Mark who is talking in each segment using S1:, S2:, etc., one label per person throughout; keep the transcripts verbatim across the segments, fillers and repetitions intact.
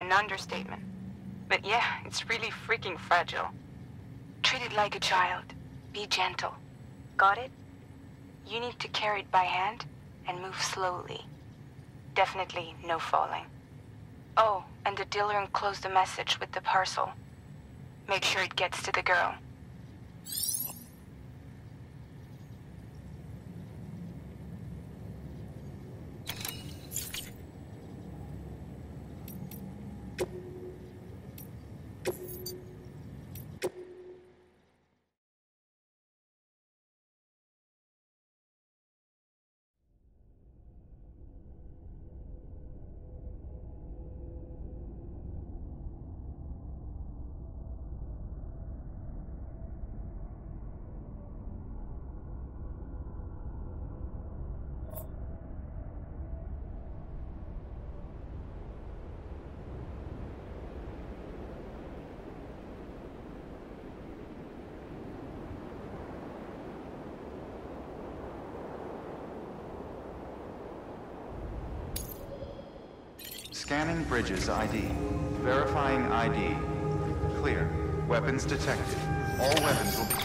S1: an understatement. But yeah, it's really freaking fragile. Treat it like a child. Be gentle. Got it? You need to carry it by hand and move slowly. Definitely no falling. Oh, and the dealer enclosed the message with the parcel. Make sure it gets to the girl.
S2: Scanning Bridges I D. Verifying I D. Clear. Weapons detected. All weapons will be...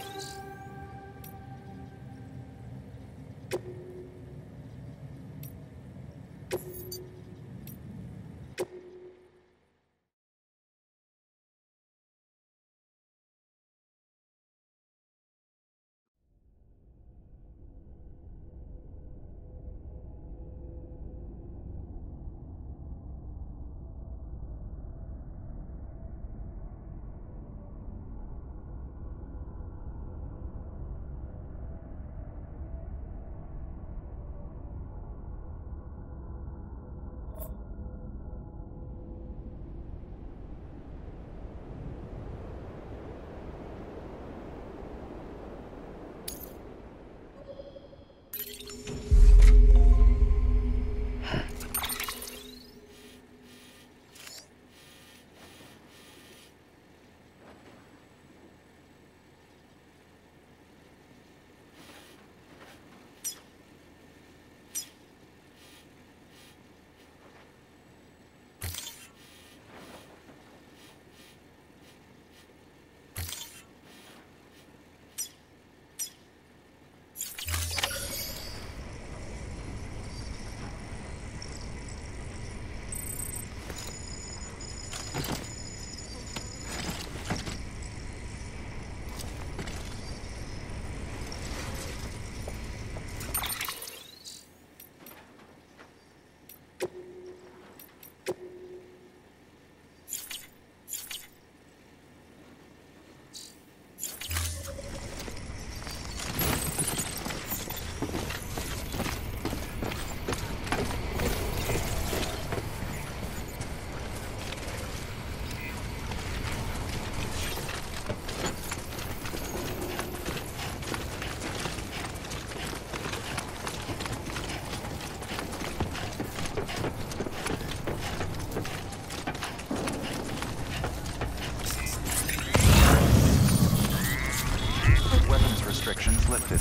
S2: Restrictions lifted.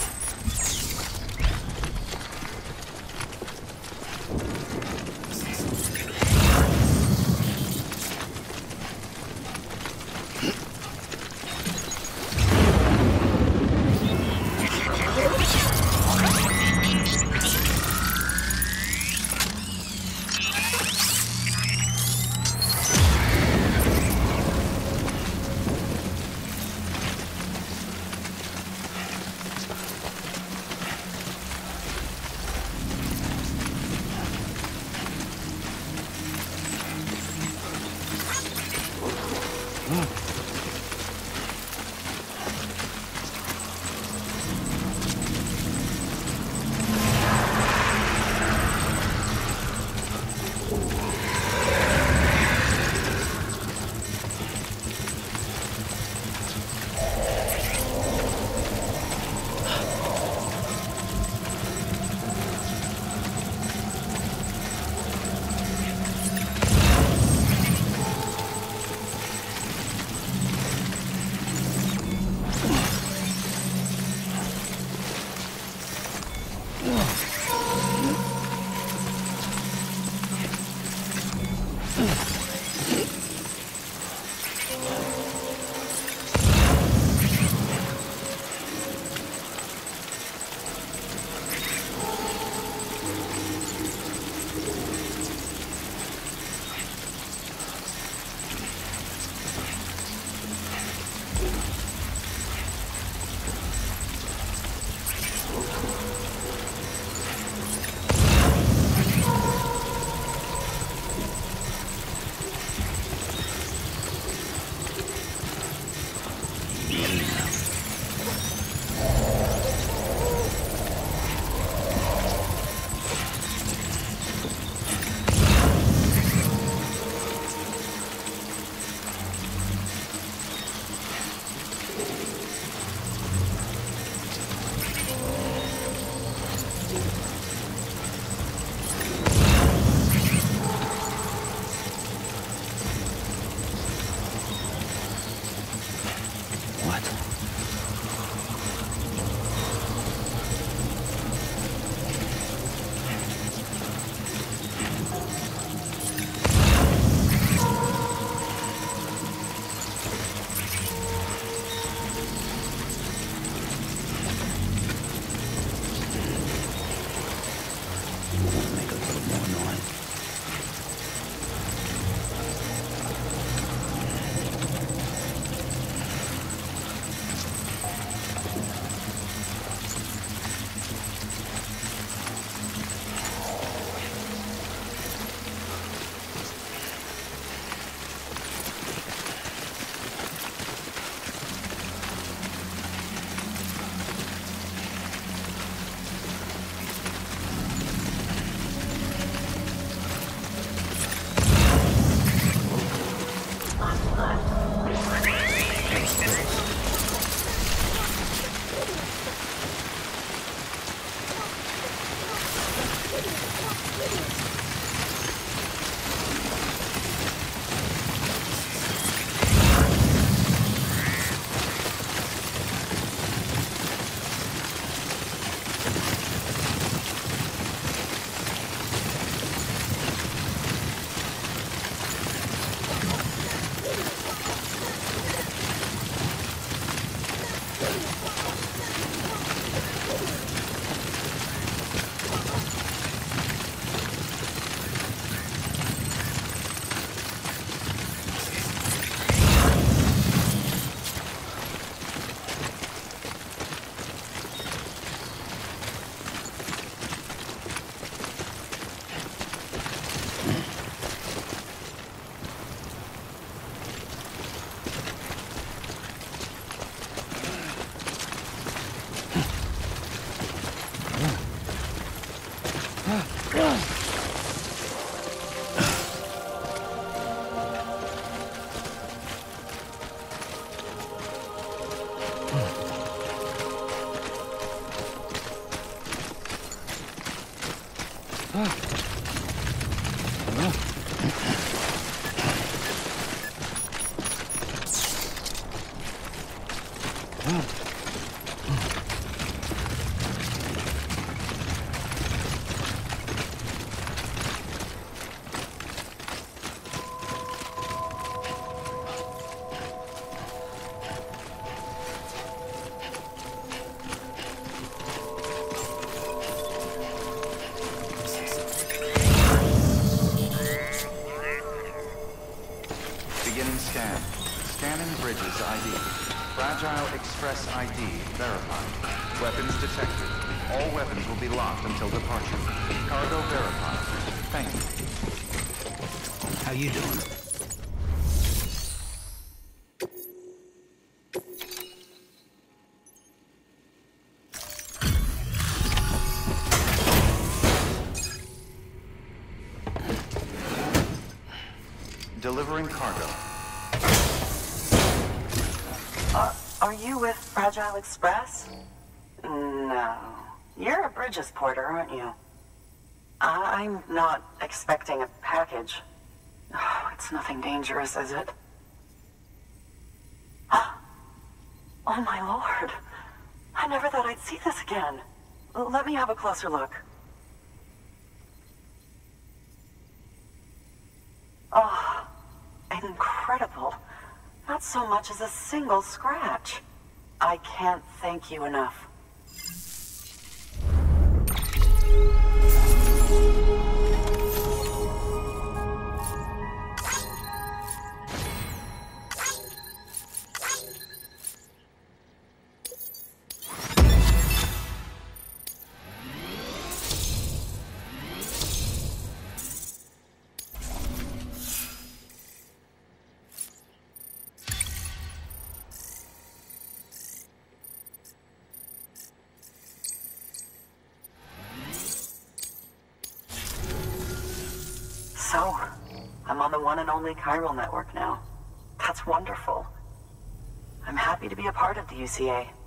S2: Beginning scan. Scanning bridges I D. Fragile Express I D verified. Weapons detected. All weapons will be locked until departure. Cargo verified. Thank you.
S3: How you doing?
S2: Delivering cargo.
S4: Uh, are you with Fragile Express? No. You're a Bridges porter, aren't you? I'm not expecting a package. Oh, it's nothing dangerous, is it? Oh my lord. I never thought I'd see this again. Let me have a closer look. Oh, incredible. Not so much as a single scratch. I can't thank you enough. So, I'm on the one and only chiral network now. That's wonderful. I'm happy to be a part of the U C A.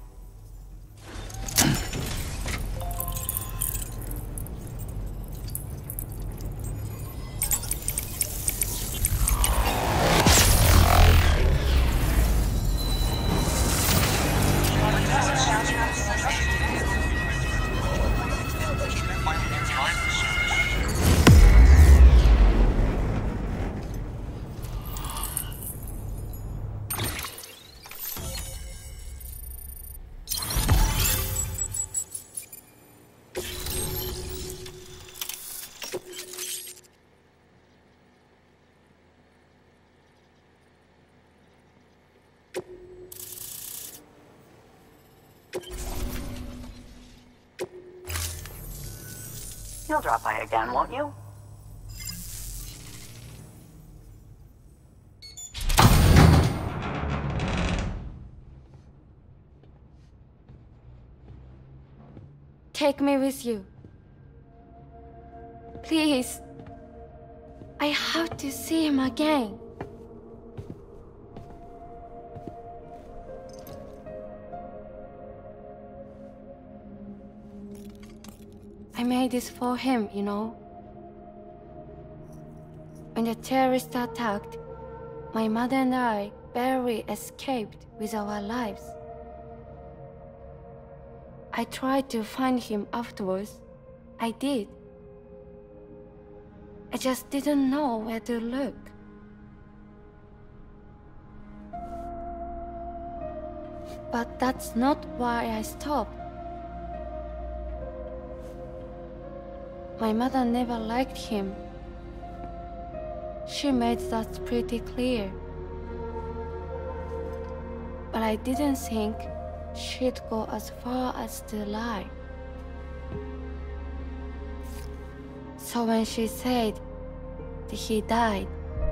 S4: You'll drop by again, won't you?
S5: Take me with you. Please. I have to see him again. I made this for him, you know. When the terrorists attacked, my mother and I barely escaped with our lives. I tried to find him afterwards. I did. I just didn't know where to look. But that's not why I stopped. My mother never liked him. She made that pretty clear. But I didn't think she'd go as far as to lie. So when she said that he died,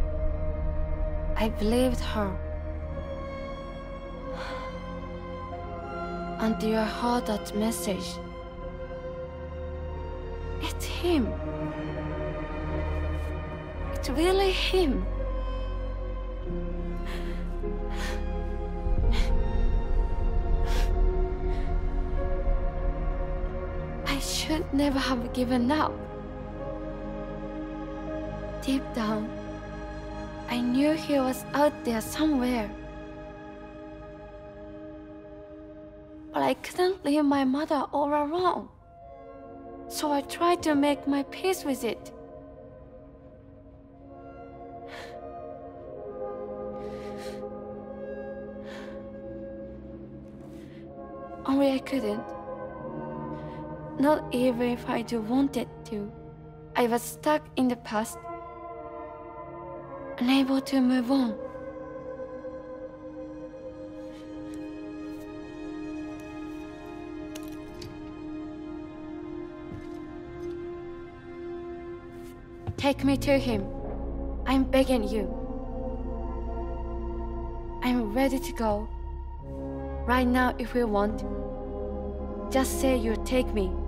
S5: I believed her. Until I heard that message. It's him. It's really him. I should never have given up. Deep down, I knew he was out there somewhere. But I couldn't leave my mother all alone. So I tried to make my peace with it. Only I couldn't. Not even if I do wanted to. I was stuck in the past, unable to move on. Take me to him. I'm begging you. I'm ready to go. Right now if you want. Just say you'll take me.